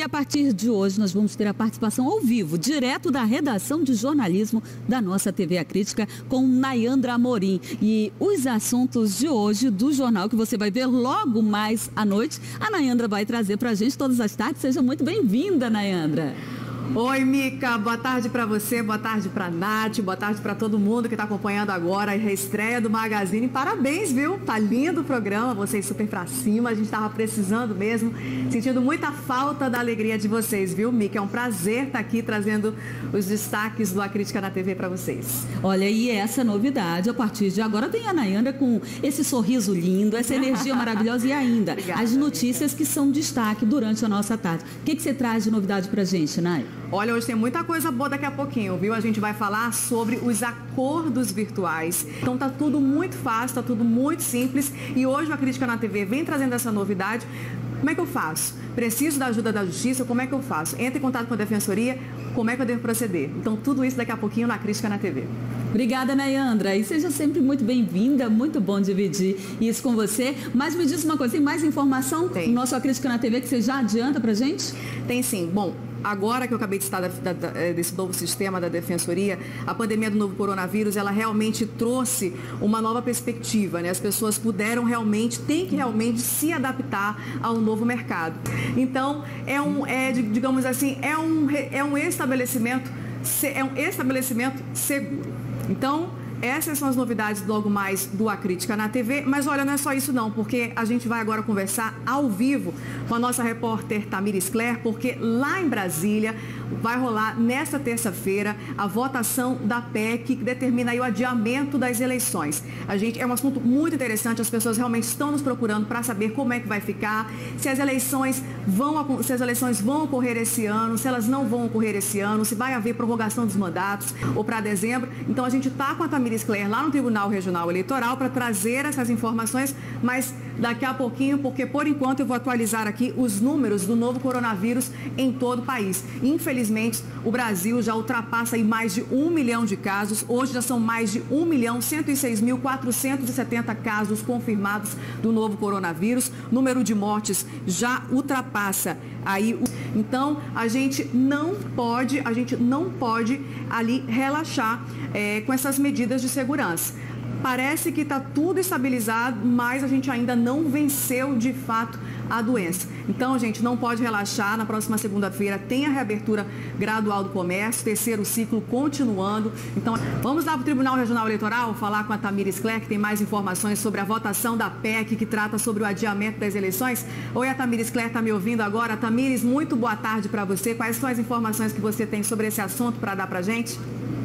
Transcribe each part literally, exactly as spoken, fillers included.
a partir de hoje nós vamos ter a participação ao vivo, direto da redação de jornalismo da nossa T V A Crítica, com Nayandra Amorim. E os assuntos de hoje do jornal, que você vai ver logo mais à noite, a Nayandra vai trazer pra gente todas as tardes. Seja muito bem-vinda, Nayandra. Oi, Mica, boa tarde para você, boa tarde para Nath, boa tarde para todo mundo que está acompanhando agora a reestreia do Magazine. Parabéns, viu? Tá lindo o programa, vocês super pra cima, a gente tava precisando mesmo, sentindo muita falta da alegria de vocês, viu, Mica? É um prazer estar aqui trazendo os destaques do A Crítica na T V para vocês. Olha, e essa novidade, a partir de agora tem a Nayandra com esse sorriso lindo, essa energia maravilhosa e ainda Obrigada, as notícias Mica. Que são destaque durante a nossa tarde. O que, que você traz de novidade pra gente, Nay? Olha, hoje tem muita coisa boa daqui a pouquinho, viu? A gente vai falar sobre os acordos virtuais. Então tá tudo muito fácil, tá tudo muito simples. E hoje a Crítica na T V vem trazendo essa novidade. Como é que eu faço? Preciso da ajuda da Justiça? Como é que eu faço? Entre em contato com a Defensoria? Como é que eu devo proceder? Então tudo isso daqui a pouquinho na Crítica na T V. Obrigada, Nayandra. E seja sempre muito bem-vinda, muito bom dividir isso com você. Mas me diz uma coisa, tem mais informação tem. no nosso A Crítica na T V que você já adianta pra gente? Tem sim. Bom, agora que eu acabei de citar da, da, da, desse novo sistema da Defensoria, a pandemia do novo coronavírus, ela realmente trouxe uma nova perspectiva, né? As pessoas puderam realmente, têm que realmente se adaptar ao novo mercado. Então, é um, é, digamos assim, é um, é um estabelecimento, é um estabelecimento seguro. Então, essas são as novidades logo mais do A Crítica na T V, mas olha, não é só isso não, porque a gente vai agora conversar ao vivo com a nossa repórter Tamires Claire, porque lá em Brasília vai rolar nesta terça-feira a votação da P E C que determina aí o adiamento das eleições. A gente, é um assunto muito interessante, as pessoas realmente estão nos procurando para saber como é que vai ficar, se as eleições vão, se as eleições vão ocorrer esse ano, se elas não vão ocorrer esse ano, se vai haver prorrogação dos mandatos ou para dezembro. Então a gente está com a Tamires Claire lá no Tribunal Regional Eleitoral para trazer essas informações, mas daqui a pouquinho, porque por enquanto eu vou atualizar aqui os números do novo coronavírus em todo o país. Infelizmente, o Brasil já ultrapassa aí mais de um milhão de casos. Hoje já são mais de um milhão cento e seis mil quatrocentos e setenta casos confirmados do novo coronavírus. O número de mortes já ultrapassa aí. Então, a gente não pode, a gente não pode ali relaxar é, com essas medidas de segurança. Parece que está tudo estabilizado, mas a gente ainda não venceu de fato a doença. Então, gente, não pode relaxar. Na próxima segunda-feira tem a reabertura gradual do comércio, terceiro ciclo continuando. Então, vamos lá para o Tribunal Regional Eleitoral falar com a Tamires Claire, que tem mais informações sobre a votação da P E C, que trata sobre o adiamento das eleições. Oi, a Tamires Claire está me ouvindo agora. Tamires, muito boa tarde para você. Quais são as informações que você tem sobre esse assunto para dar para a gente?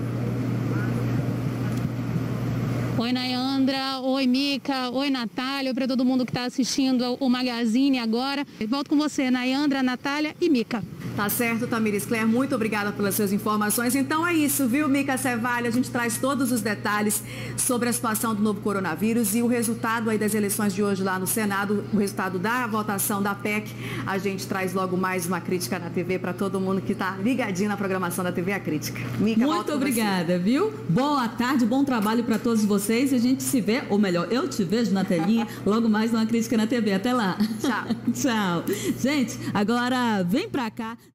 Oi, Nayandra. Oi, Mica. Oi, Natália. Oi para todo mundo que está assistindo o Magazine agora. Volto com você, Nayandra, Natália e Mica. Tá certo, Tamires Claire, muito obrigada pelas suas informações. Então é isso, viu, Mica Cevalha? A gente traz todos os detalhes sobre a situação do novo coronavírus e o resultado aí das eleições de hoje lá no Senado, o resultado da votação da P E C. A gente traz logo mais uma Crítica na T V para todo mundo que está ligadinho na programação da T V A Crítica. Mica, muito obrigada, viu? Boa tarde, bom trabalho para todos vocês. E a gente se vê, ou melhor, eu te vejo na telinha, logo mais numa Crítica na T V. Até lá. Tchau. Tchau. Gente, agora vem para cá.